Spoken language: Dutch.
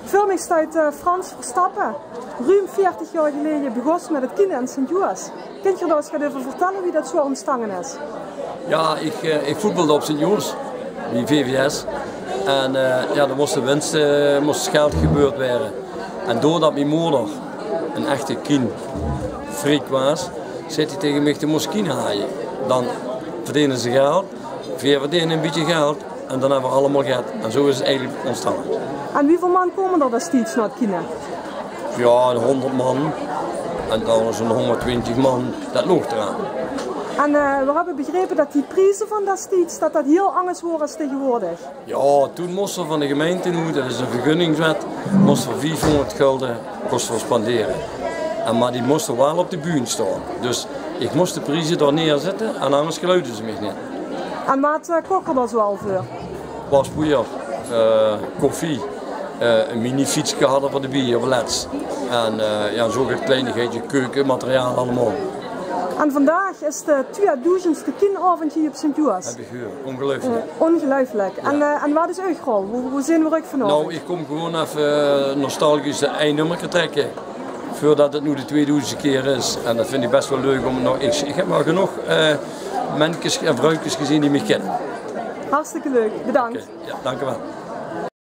Voor mij staat Frans Verstappen. Ruim 40 jaar geleden begon met het kinderen in Sint-Joas. Kunt je daar eens even vertellen wie dat zo ontstaan is? Ja, ik voetbalde op Sint-Joas, die VVS. En ja, er moest de winst, moest geld gebeurd worden. En doordat mijn moeder een echte freak was, zei hij tegen mij, je moest haaien. Dan verdienen ze geld, we verdienen een beetje geld en dan hebben we allemaal geld. En zo is het eigenlijk ontstaan. En hoeveel man komen er destijds naar het kino? Ja, 100 man. En dan zo'n 120 man, dat loopt eraan. En we hebben begrepen dat die prijzen van destijds dat heel anders worden als tegenwoordig. Ja, toen moesten we van de gemeente nu, dat is een vergunningswet, moesten we 400 gulden kosten we spanderen. Maar die moesten wel op de bühne staan. Dus ik moest de prijzen daar neerzetten en anders geluiden ze mij niet. En wat kocht er dan zoal voor? Waspoeier, koffie, een mini-fietsje hadden voor de bierlets. En ja, zo'n kleinigheidje, keukenmateriaal allemaal. En vandaag is de 2000ste kinavond hier op Sint-Joas. Heb ik gehoord, ongelooflijk. Ongelooflijk. Ja. En wat is uw rol? Hoe zijn we ook vanavond? Nou, ik kom gewoon even nostalgisch de eindnummer trekken. Voordat het nu de 2000ste keer is. En dat vind ik best wel leuk om nog. Ik heb maar genoeg mensjes en vrouwtjes gezien die me kennen. Hartstikke leuk, bedankt. Okay. Ja, dank u wel.